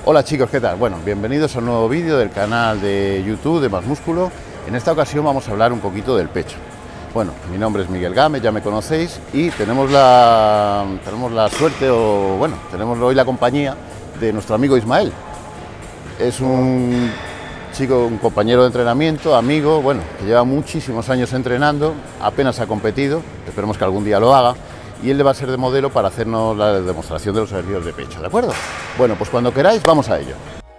Hola chicos, ¿qué tal? Bueno, bienvenidos a un nuevo vídeo del canal de YouTube de Más Músculo. En esta ocasión vamos a hablar un poquito del pecho. Bueno, mi nombre es Miguel Gámez, ya me conocéis, y tenemos la suerte, tenemos hoy la compañía de nuestro amigo Ismael. Es un chico, un compañero de entrenamiento, amigo, que lleva muchísimos años entrenando, apenas ha competido, esperemos que algún día lo haga. Y él le va a ser de modelo para hacernos la demostración de los ejercicios de pecho, ¿de acuerdo? Bueno, pues cuando queráis, vamos a ello.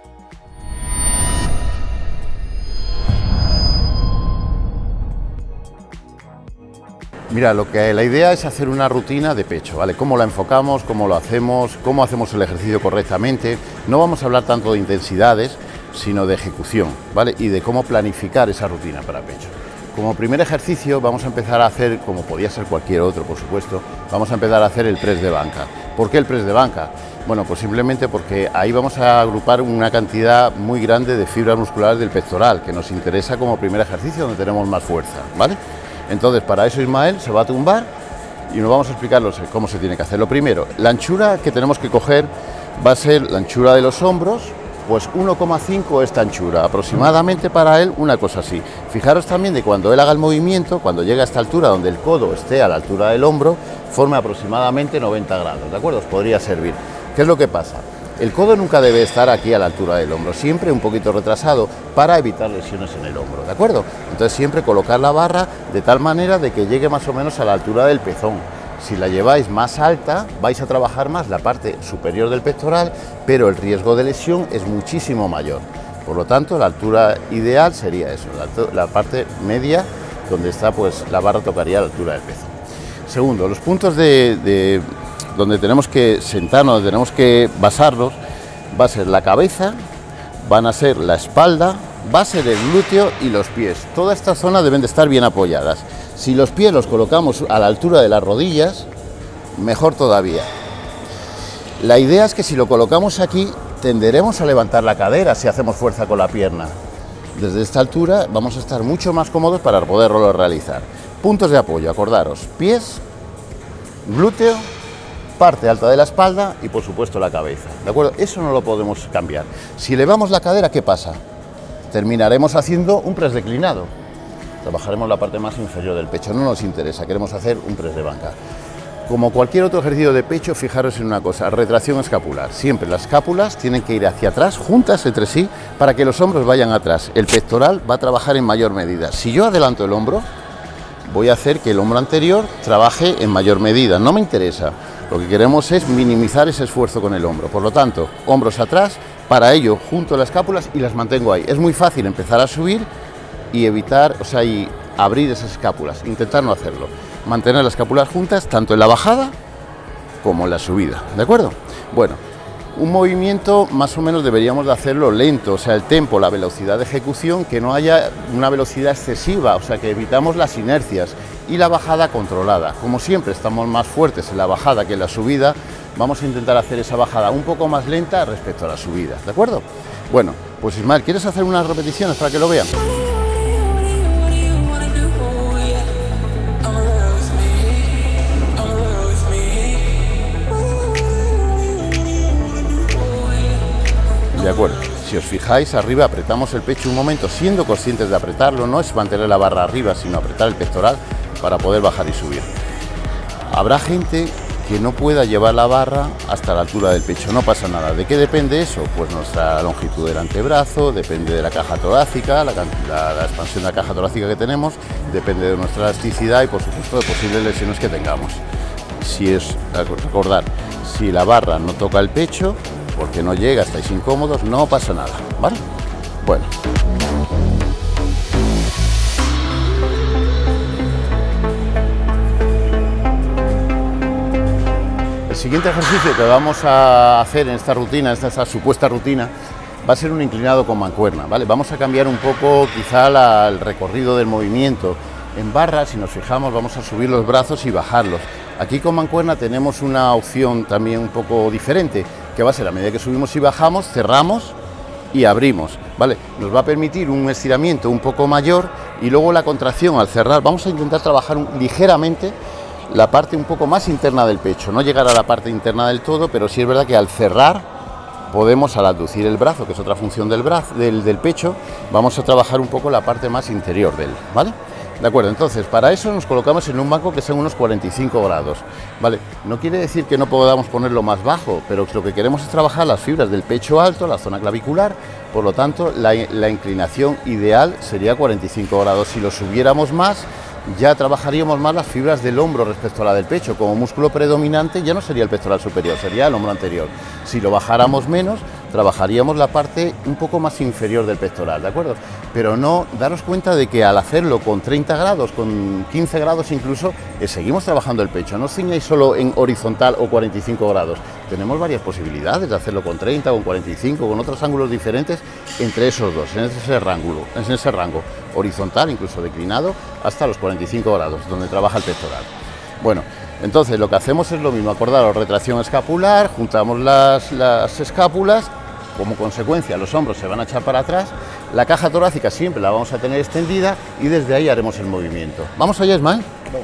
Mira, la idea es hacer una rutina de pecho, ¿vale? Cómo la enfocamos, cómo lo hacemos, cómo hacemos el ejercicio correctamente. No vamos a hablar tanto de intensidades, sino de ejecución, ¿vale? Y de cómo planificar esa rutina para pecho. Como primer ejercicio vamos a empezar a hacer, como podía ser cualquier otro por supuesto, vamos a empezar a hacer el press de banca. ¿Por qué el press de banca? Bueno, pues simplemente porque ahí vamos a agrupar una cantidad muy grande de fibras musculares del pectoral, que nos interesa como primer ejercicio, donde tenemos más fuerza, ¿vale? Entonces, para eso Ismael se va a tumbar y nos vamos a explicar cómo se tiene que hacer. Lo primero, la anchura que tenemos que coger va a ser la anchura de los hombros, pues 1,5 esta anchura, aproximadamente para él una cosa así. Fijaros también de cuando él haga el movimiento, cuando llegue a esta altura, donde el codo esté a la altura del hombro, forme aproximadamente 90 grados, ¿de acuerdo? Os podría servir. ¿Qué es lo que pasa? El codo nunca debe estar aquí a la altura del hombro, siempre un poquito retrasado para evitar lesiones en el hombro, ¿de acuerdo? Entonces siempre colocar la barra de tal manera de que llegue más o menos a la altura del pezón. Si la lleváis más alta, vais a trabajar más la parte superior del pectoral, pero el riesgo de lesión es muchísimo mayor. Por lo tanto, la altura ideal sería eso, la parte media, donde está, pues la barra tocaría a la altura del pezón. Segundo, los puntos donde tenemos que sentarnos, donde tenemos que basarnos, va a ser la cabeza, van a ser la espalda, va a ser el glúteo y los pies. Toda esta zona deben de estar bien apoyadas. Si los pies los colocamos a la altura de las rodillas, mejor todavía. La idea es que si lo colocamos aquí, tenderemos a levantar la cadera si hacemos fuerza con la pierna. Desde esta altura vamos a estar mucho más cómodos para poderlo realizar. Puntos de apoyo, acordaros, pies, glúteo, parte alta de la espalda y por supuesto la cabeza, ¿de acuerdo? Eso no lo podemos cambiar. Si elevamos la cadera, ¿qué pasa? Terminaremos haciendo un press declinado. Trabajaremos la parte más inferior del pecho, no nos interesa, queremos hacer un press de banca. Como cualquier otro ejercicio de pecho, fijaros en una cosa, retracción escapular. Siempre las escápulas tienen que ir hacia atrás, juntas entre sí, para que los hombros vayan atrás. El pectoral va a trabajar en mayor medida. Si yo adelanto el hombro, voy a hacer que el hombro anterior trabaje en mayor medida, no me interesa. Lo que queremos es minimizar ese esfuerzo con el hombro. Por lo tanto, hombros atrás, para ello junto las escápulas y las mantengo ahí. Es muy fácil empezar a subir y evitar, y abrir esas escápulas, intentar no hacerlo. Mantener las escápulas juntas tanto en la bajada como en la subida, ¿de acuerdo? Bueno, un movimiento más o menos deberíamos de hacerlo lento, el tempo, la velocidad de ejecución, que no haya una velocidad excesiva, que evitamos las inercias, y la bajada controlada. Como siempre estamos más fuertes en la bajada que en la subida, vamos a intentar hacer esa bajada un poco más lenta respecto a la subida, ¿de acuerdo? Bueno, pues Ismael, ¿quieres hacer unas repeticiones para que lo vean? De acuerdo, si os fijáis arriba apretamos el pecho un momento, siendo conscientes de apretarlo, no es mantener la barra arriba, sino apretar el pectoral para poder bajar y subir. Habrá gente que no pueda llevar la barra hasta la altura del pecho, no pasa nada. ¿De qué depende eso? Pues nuestra longitud del antebrazo, depende de la caja torácica, la expansión de la caja torácica que tenemos, depende de nuestra elasticidad y por supuesto de posibles lesiones que tengamos. Recordar, si la barra no toca el pecho, porque no llega, estáis incómodos, no pasa nada, ¿vale? Bueno. El siguiente ejercicio que vamos a hacer en esta rutina, esta supuesta rutina, va a ser un inclinado con mancuerna, ¿vale? Vamos a cambiar un poco quizá el recorrido del movimiento. En barra, si nos fijamos, vamos a subir los brazos y bajarlos. Aquí con mancuerna tenemos una opción también un poco diferente, que va a ser a medida que subimos y bajamos, cerramos y abrimos, ¿vale? Nos va a permitir un estiramiento un poco mayor y luego la contracción al cerrar. Vamos a intentar trabajar ligeramente la parte un poco más interna del pecho, no llegar a la parte interna del todo, pero sí es verdad que al cerrar podemos, al aducir el brazo, que es otra función del pecho, vamos a trabajar un poco la parte más interior de él, ¿vale? De acuerdo, entonces para eso nos colocamos en un banco que sean unos 45 grados, ¿vale? No quiere decir que no podamos ponerlo más bajo, pero lo que queremos es trabajar las fibras del pecho alto, la zona clavicular, por lo tanto la inclinación ideal sería 45 grados. Si lo subiéramos más, ya trabajaríamos más las fibras del hombro respecto a la del pecho. Como músculo predominante ya no sería el pectoral superior, sería el hombro anterior. Si lo bajáramos menos, trabajaríamos la parte un poco más inferior del pectoral, ¿de acuerdo? Pero no daros cuenta de que al hacerlo con 30 grados, con 15 grados incluso, seguimos trabajando el pecho. No os ciñáis solo en horizontal o 45 grados. Tenemos varias posibilidades de hacerlo con 30, con 45, con otros ángulos diferentes entre esos dos, en ese rango horizontal, incluso declinado, hasta los 45 grados, donde trabaja el pectoral. Bueno, entonces lo que hacemos es lo mismo, acordaros, retracción escapular, juntamos las escápulas, como consecuencia los hombros se van a echar para atrás, la caja torácica siempre la vamos a tener extendida y desde ahí haremos el movimiento. ¿Vamos allá, Ismael? Vamos.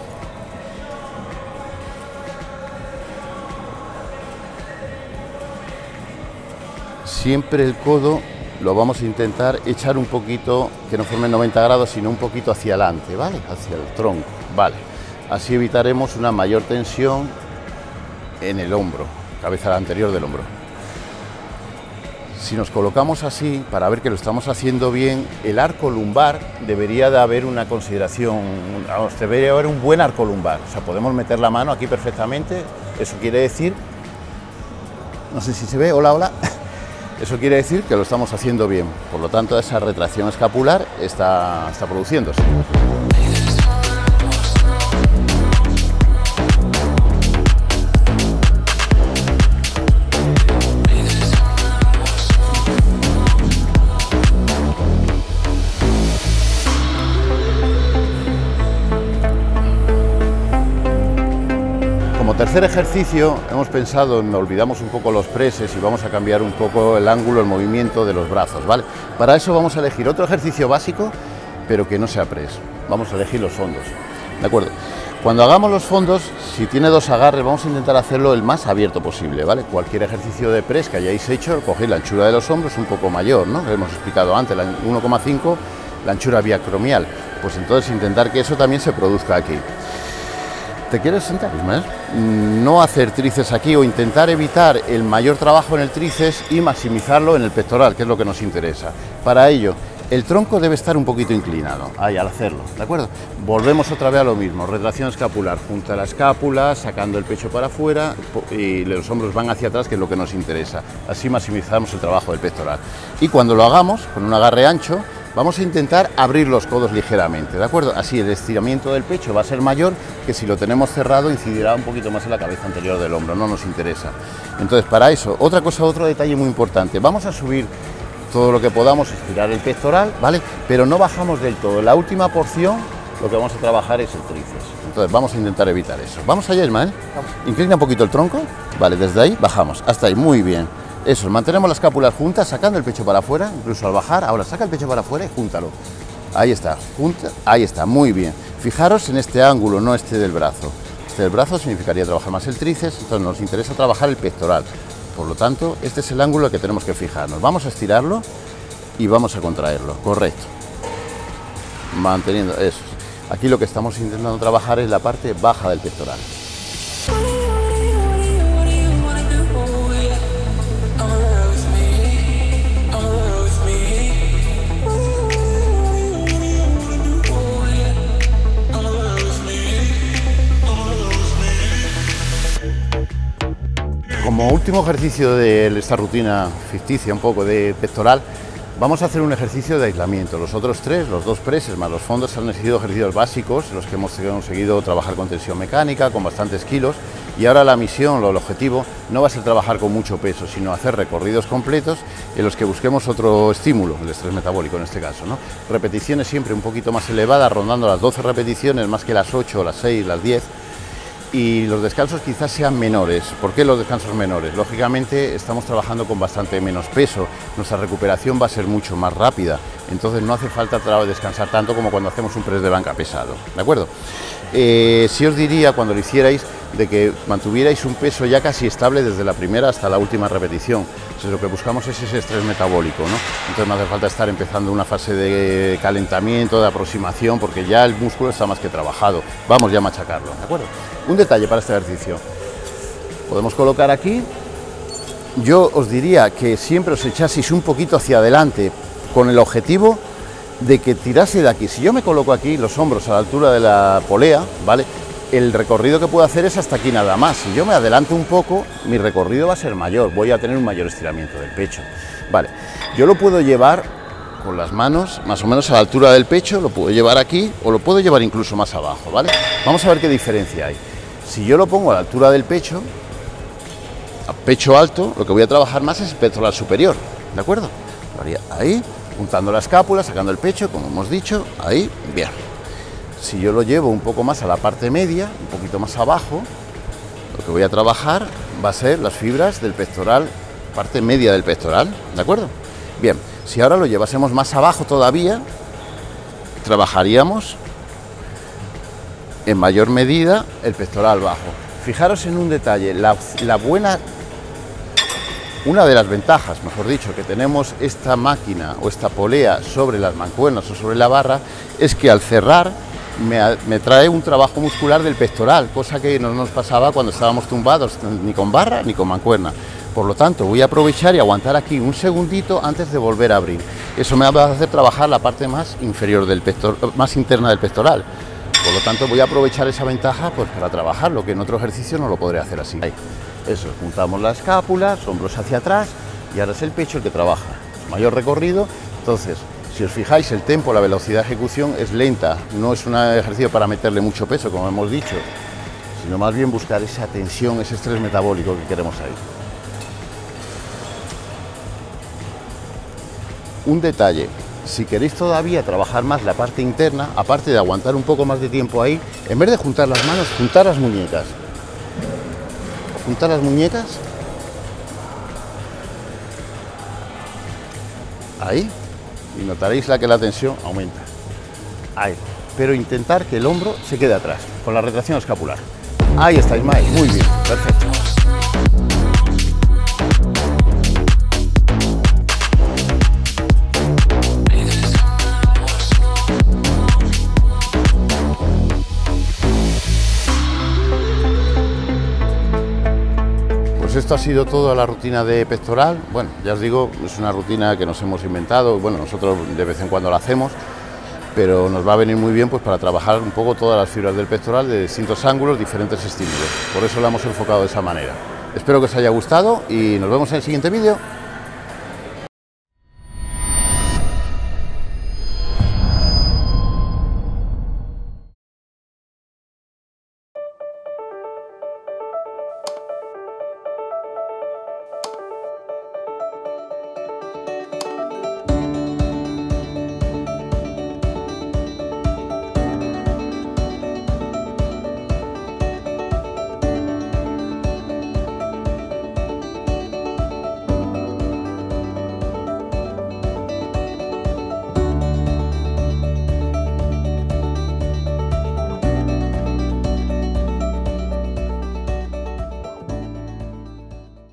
Siempre el codo lo vamos a intentar echar un poquito, que no forme 90 grados, sino un poquito hacia adelante, ¿vale? Hacia el tronco, ¿vale? Así evitaremos una mayor tensión en el hombro, cabeza anterior del hombro. Si nos colocamos así, para ver que lo estamos haciendo bien, el arco lumbar debería de haber una consideración, vamos, debería haber un buen arco lumbar. O sea, podemos meter la mano aquí perfectamente, eso quiere decir, no sé si se ve, hola, hola. Eso quiere decir que lo estamos haciendo bien, por lo tanto esa retracción escapular está produciéndose. Como tercer ejercicio hemos pensado, olvidamos un poco los preses y vamos a cambiar un poco el ángulo, el movimiento de los brazos, ¿vale? Para eso vamos a elegir otro ejercicio básico, pero que no sea press. Vamos a elegir los fondos, ¿de acuerdo? Cuando hagamos los fondos, si tiene dos agarres, vamos a intentar hacerlo el más abierto posible, ¿vale? Cualquier ejercicio de press que hayáis hecho, cogéis la anchura de los hombros un poco mayor, ¿no? Lo hemos explicado antes, la 1,5, la anchura biacromial. Pues entonces intentar que eso también se produzca aquí. ¿Te quieres sentar, Ismael? No hacer tríceps aquí o intentar evitar el mayor trabajo en el tríceps y maximizarlo en el pectoral, que es lo que nos interesa. Para ello, el tronco debe estar un poquito inclinado, ahí al hacerlo, ¿de acuerdo? Volvemos otra vez a lo mismo, retracción escapular, junta la escápula, sacando el pecho para afuera y los hombros van hacia atrás, que es lo que nos interesa. Así maximizamos el trabajo del pectoral. Y cuando lo hagamos, con un agarre ancho, vamos a intentar abrir los codos ligeramente, ¿de acuerdo? Así el estiramiento del pecho va a ser mayor que si lo tenemos cerrado incidirá un poquito más en la cabeza anterior del hombro, no nos interesa. Entonces, para eso, otro detalle muy importante, vamos a subir todo lo que podamos, estirar el pectoral, ¿vale? Pero no bajamos del todo, en la última porción lo que vamos a trabajar es el tríceps. Entonces vamos a intentar evitar eso. ¿Vamos allá, Ismael? Vamos. Inclina un poquito el tronco, vale, desde ahí bajamos, hasta ahí, muy bien. Eso, mantenemos las escápulas juntas, sacando el pecho para afuera, incluso al bajar, ahora saca el pecho para afuera y júntalo. Ahí está, ahí está, muy bien. Fijaros en este ángulo, no este del brazo. Este del brazo significaría trabajar más el tríceps, entonces nos interesa trabajar el pectoral. Por lo tanto, este es el ángulo que tenemos que fijarnos. Vamos a estirarlo y vamos a contraerlo, correcto. Manteniendo eso. Aquí lo que estamos intentando trabajar es la parte baja del pectoral. Como último ejercicio de esta rutina ficticia, un poco de pectoral, vamos a hacer un ejercicio de aislamiento. Los otros tres, los dos presses más los fondos, han sido ejercicios básicos, en los que hemos conseguido trabajar con tensión mecánica, con bastantes kilos, y ahora la misión, el objetivo, no va a ser trabajar con mucho peso, sino hacer recorridos completos en los que busquemos otro estímulo, el estrés metabólico en este caso, ¿no? Repeticiones siempre un poquito más elevadas, rondando las 12 repeticiones, más que las 8, las 6, las 10, y los descansos quizás sean menores. ¿Por qué los descansos menores? Lógicamente estamos trabajando con bastante menos peso, nuestra recuperación va a ser mucho más rápida, entonces no hace falta descansar tanto como cuando hacemos un press de banca pesado, ¿de acuerdo? Sí os diría, cuando lo hicierais, de que mantuvierais un peso ya casi estable desde la primera hasta la última repetición. Entonces, lo que buscamos es ese estrés metabólico, ¿no? Entonces no hace falta estar empezando una fase de calentamiento, de aproximación, porque ya el músculo está más que trabajado. Vamos ya a machacarlo, ¿de acuerdo? Un detalle para este ejercicio. Podemos colocar aquí. Yo os diría que siempre os echaseis un poquito hacia adelante con el objetivo de que tirase de aquí. Si yo me coloco aquí los hombros a la altura de la polea, ¿vale? El recorrido que puedo hacer es hasta aquí nada más. Si yo me adelanto un poco, mi recorrido va a ser mayor, voy a tener un mayor estiramiento del pecho. Vale, yo lo puedo llevar con las manos más o menos a la altura del pecho, lo puedo llevar aquí o lo puedo llevar incluso más abajo, ¿vale? Vamos a ver qué diferencia hay. Si yo lo pongo a la altura del pecho, a pecho alto, lo que voy a trabajar más es el pectoral superior, ¿de acuerdo? Lo haría ahí, juntando la escápula, sacando el pecho, como hemos dicho, ahí, bien. Si yo lo llevo un poco más a la parte media, un poquito más abajo, lo que voy a trabajar va a ser las fibras del pectoral, parte media del pectoral, ¿de acuerdo? Bien, si ahora lo llevásemos más abajo todavía, trabajaríamos en mayor medida el pectoral bajo. Fijaros en un detalle, una de las ventajas, mejor dicho, que tenemos esta máquina o esta polea sobre las mancuernas o sobre la barra, es que al cerrar me trae un trabajo muscular del pectoral, cosa que no nos pasaba cuando estábamos tumbados, ni con barra ni con mancuerna. Por lo tanto, voy a aprovechar y aguantar aquí un segundito antes de volver a abrir. Eso me va a hacer trabajar la parte más inferior del pectoral, más interna del pectoral. Por lo tanto, voy a aprovechar esa ventaja pues, para trabajar, lo que en otro ejercicio no lo podré hacer así. Ahí. Eso, juntamos la escápula, hombros hacia atrás y ahora es el pecho el que trabaja. Mayor recorrido, entonces, si os fijáis, el tempo, la velocidad de ejecución es lenta, no es un ejercicio para meterle mucho peso, como hemos dicho, sino más bien buscar esa tensión, ese estrés metabólico que queremos ahí. Un detalle, si queréis todavía trabajar más la parte interna, aparte de aguantar un poco más de tiempo ahí, en vez de juntar las manos, juntar las muñecas. Juntar las muñecas. Ahí. Y notaréis que la tensión aumenta. Ahí. Pero intentar que el hombro se quede atrás, con la retracción escapular. Ahí está, Ismael. Muy bien. Perfecto. Pues esto ha sido toda la rutina de pectoral. Bueno, ya os digo, es una rutina que nos hemos inventado, bueno, nosotros de vez en cuando la hacemos, pero nos va a venir muy bien pues para trabajar un poco todas las fibras del pectoral de distintos ángulos, diferentes estímulos. Por eso la hemos enfocado de esa manera. Espero que os haya gustado y nos vemos en el siguiente vídeo.